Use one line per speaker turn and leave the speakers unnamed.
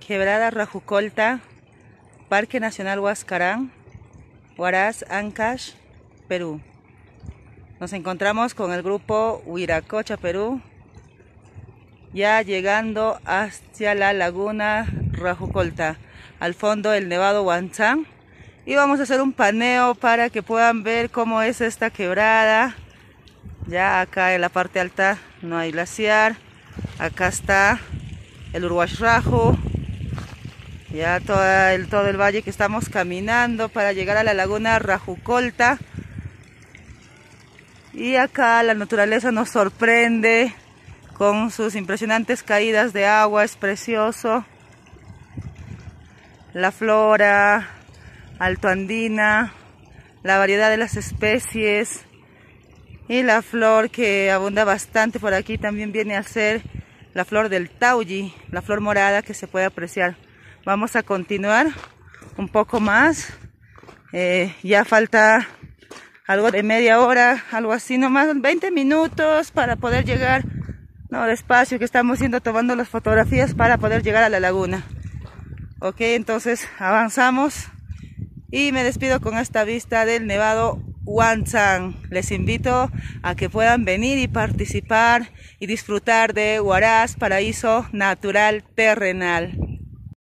Quebrada Rajucolta, Parque Nacional Huascarán, Huaraz, Ancash, Perú. Nos encontramos con el grupo Huiracocha, Perú, ya llegando hacia la laguna Rajucolta, al fondo el Nevado Huanzán, y vamos a hacer un paneo para que puedan ver cómo es esta quebrada. Ya acá en la parte alta no hay glaciar, acá está el Urwash Raju, ya todo el valle que estamos caminando para llegar a la laguna Rajucolta. Y acá la naturaleza nos sorprende con sus impresionantes caídas de agua, es precioso. La flora altoandina, la variedad de las especies y la flor que abunda bastante por aquí también viene a ser la flor del tauyi, la flor morada que se puede apreciar. Vamos a continuar un poco más, ya falta algo de media hora, algo así nomás, 20 minutos para poder llegar, no, despacio que estamos yendo tomando las fotografías para poder llegar a la laguna. Ok, entonces avanzamos y me despido con esta vista del Nevado Huanzán. Les invito a que puedan venir y participar y disfrutar de Huaraz, paraíso natural terrenal.